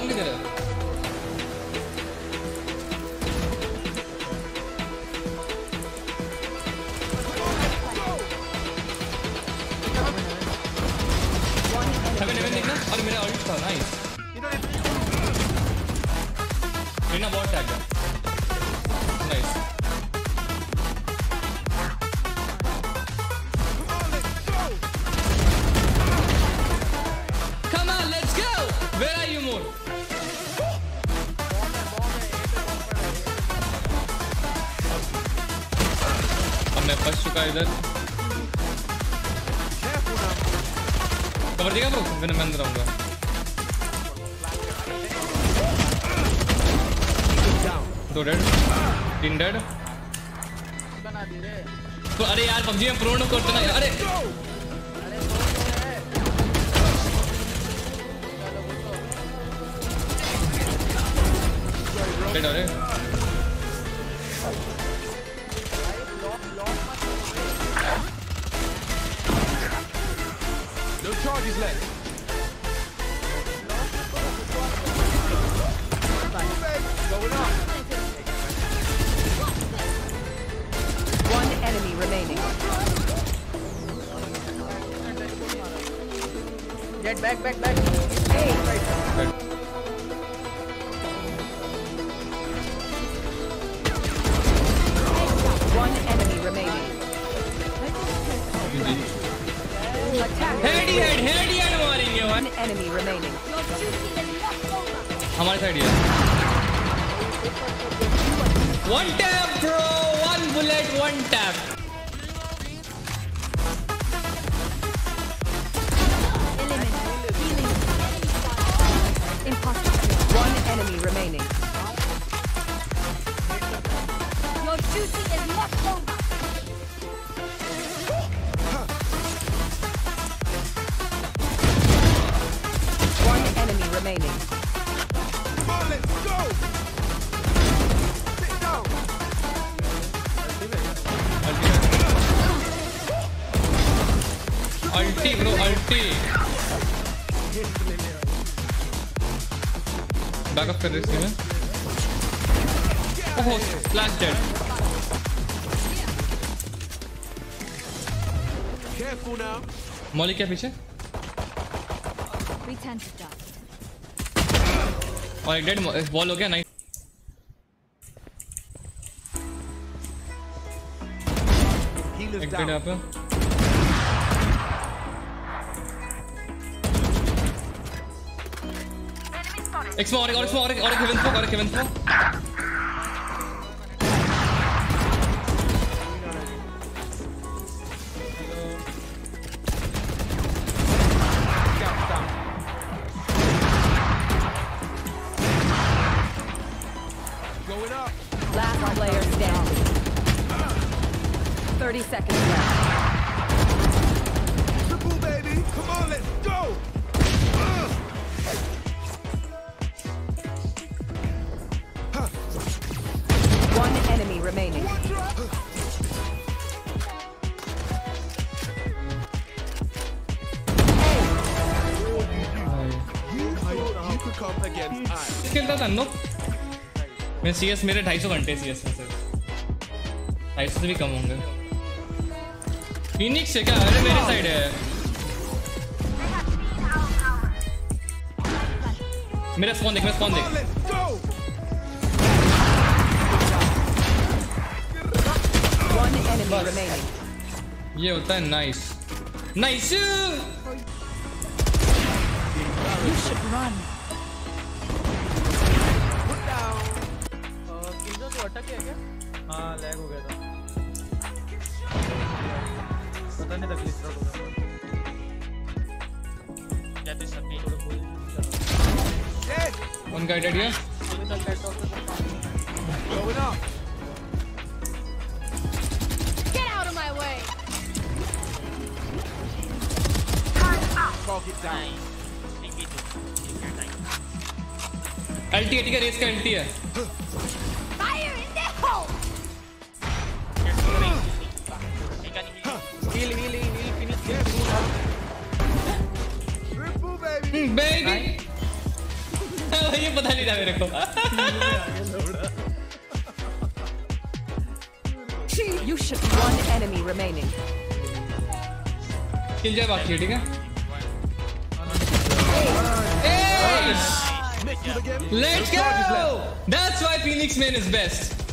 किधर है? हेवन देखना और मेरा अल्ट था नाइस बिना bot tag nice come on let's go where are you more अब मैं फंस चुका इधर कवर देगा ब्रो मैं अंदर आऊंगा दो डेड तीन डेड तो अरे यार पबजी में प्रो नो करते ना अरे डेड अरे No charges left. Going up. One enemy remaining. Get back. Hey. One enemy remaining. Attack. Head मारेंगे One enemy remaining. हमारे साइड है one tap bro one bullet one tap One enemy remaining. Your duty is not over. One enemy remaining. Come on, let's go. Sit down. Ulti bro ulti backup कर रहे इसके में oh flash dead Careful now. मौलिक क्या पीछे Return to dust. और एक dead ball हो गया नाइस Healer's एक डेड down. यहाँ पे एक स्मोक और एक heaven smoke Going up. Last player standing. 30 seconds left. Triple, baby. Come on, let's go. One enemy remaining. You could come against us. खेलता था नो मैं सीएस मेरे 250 घंटे सीएस में सिर्फ 250 से भी कम होंगे फिनिक्स है क्या अरे मेरे साइड है मेरा स्पॉन देख Come on, let's go. One enemy remaining. ये होता है nice nice You should run. Put down. किल्लो तो अटक गया क्या? हाँ लैग हो गया था पता नहीं था ग्लिच आउट हो गया जाते सब में थोड़ा बोल Dead. वन गाइडेड हियर अभी तक cat out Going up. Get out of my way. Target down. LT का रेस का एलटी है Fire in the hole. Heal finish Triple, baby. Baby पता नहीं था मेरे को. You should. One enemy remaining. किल जाए बाकी है, ठीक है? Let's go! That's why Phoenix main is best.